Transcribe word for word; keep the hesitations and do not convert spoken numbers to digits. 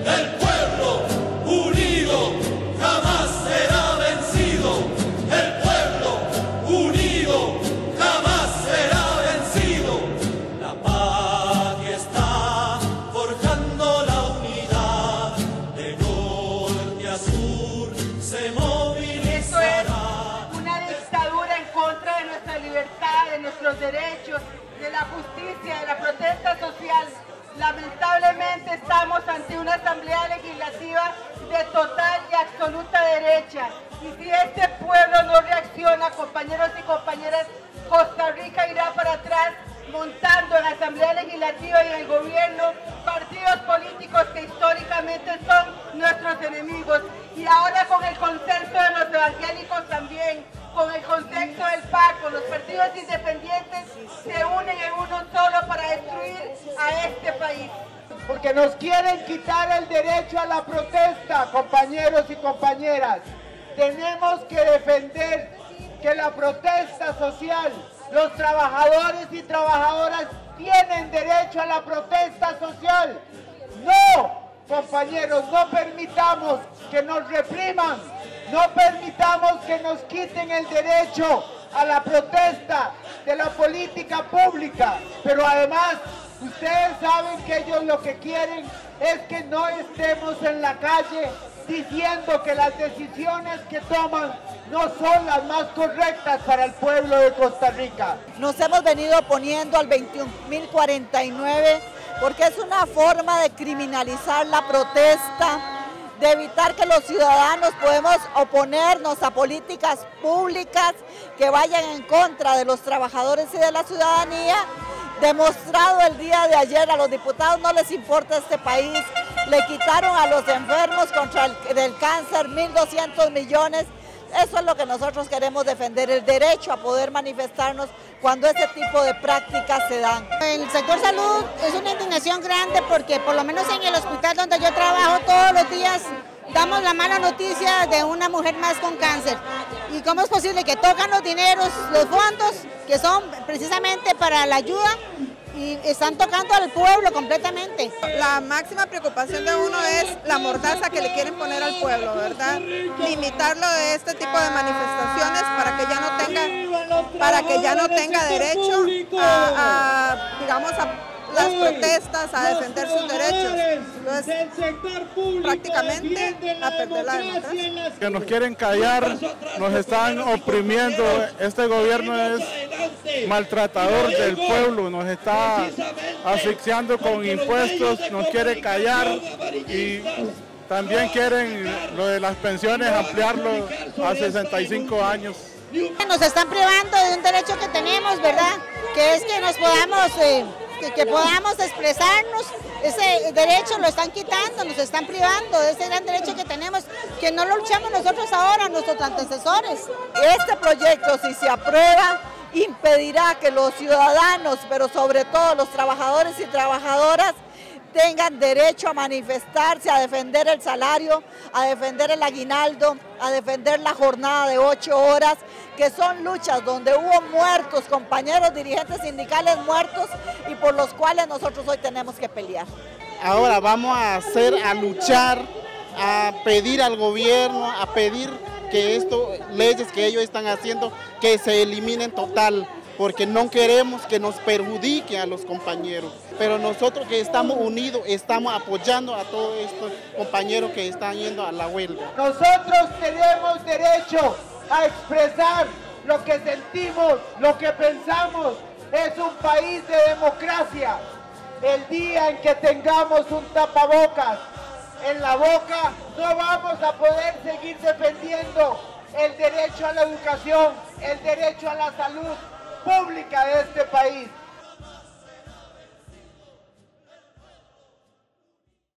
El pueblo unido jamás será vencido. El pueblo unido jamás será vencido. La patria está forjando la unidad. De norte a sur se movilizará. Una dictadura en contra de nuestra libertad, de nuestros derechos, de la justicia, de la protesta social. Lamentablemente estamos ante una asamblea legislativa de total y absoluta derecha. Y si este pueblo no reacciona, compañeros y compañeras, Costa Rica irá para atrás, montando en la asamblea legislativa y en el gobierno partidos políticos que históricamente son nuestros enemigos. Y ahora con el consenso de los evangélicos también, con el consenso del P A C, con los partidos independientes, se unen en uno solo para destruir a este país. Porque nos quieren quitar el derecho a la protesta, compañeros y compañeras. Tenemos que defender que la protesta social, los trabajadores y trabajadoras tienen derecho a la protesta social. No, compañeros, no permitamos que nos repriman. No permitamos que nos quiten el derecho a la protesta de la política pública. Pero además, ustedes saben que ellos lo que quieren es que no estemos en la calle diciendo que las decisiones que toman no son las más correctas para el pueblo de Costa Rica. Nos hemos venido oponiendo al veintiún mil cuarenta y nueve porque es una forma de criminalizar la protesta, de evitar que los ciudadanos podemos oponernos a políticas públicas que vayan en contra de los trabajadores y de la ciudadanía. Demostrado el día de ayer, a los diputados no les importa este país, le quitaron a los enfermos contra el del cáncer mil doscientos millones. Eso es lo que nosotros queremos defender, el derecho a poder manifestarnos cuando ese tipo de prácticas se dan. El sector salud es una indignación grande porque por lo menos en el hospital donde yo trabajo todos los días damos la mala noticia de una mujer más con cáncer. ¿Y cómo es posible que tocan los dineros, los fondos que son precisamente para la ayuda y están tocando al pueblo completamente? La máxima preocupación de uno es la mordaza que le quieren poner al pueblo, ¿verdad? Limitarlo de este tipo de manifestaciones para que ya no tenga, para que ya no tenga derecho a, a digamos, a las protestas, a defender sus derechos. Entonces, prácticamente a perder la democracia. Que nos quieren callar, nos están oprimiendo. Este gobierno es maltratador del pueblo, nos está asfixiando con impuestos, nos quiere callar y también quieren lo de las pensiones ampliarlo a sesenta y cinco años. Nos están privando de un derecho que tenemos, ¿verdad? Que es que nos podamos, eh, que, que podamos expresarnos. Ese derecho lo están quitando, nos están privando de ese gran derecho que tenemos, que no lo luchamos nosotros ahora, nuestros antecesores. Este proyecto, si se aprueba, impedirá que los ciudadanos, pero sobre todo los trabajadores y trabajadoras, tengan derecho a manifestarse, a defender el salario, a defender el aguinaldo, a defender la jornada de ocho horas, que son luchas donde hubo muertos, compañeros dirigentes sindicales muertos y por los cuales nosotros hoy tenemos que pelear. Ahora vamos a hacer, a luchar, a pedir al gobierno, a pedir que esto, leyes que ellos están haciendo, que se eliminen total, porque no queremos que nos perjudique a los compañeros. Pero nosotros que estamos unidos, estamos apoyando a todos estos compañeros que están yendo a la huelga. Nosotros tenemos derecho a expresar lo que sentimos, lo que pensamos. Es un país de democracia. El día en que tengamos un tapabocas en la boca, no vamos a poder seguir defendiendo el derecho a la educación, el derecho a la salud pública de este país.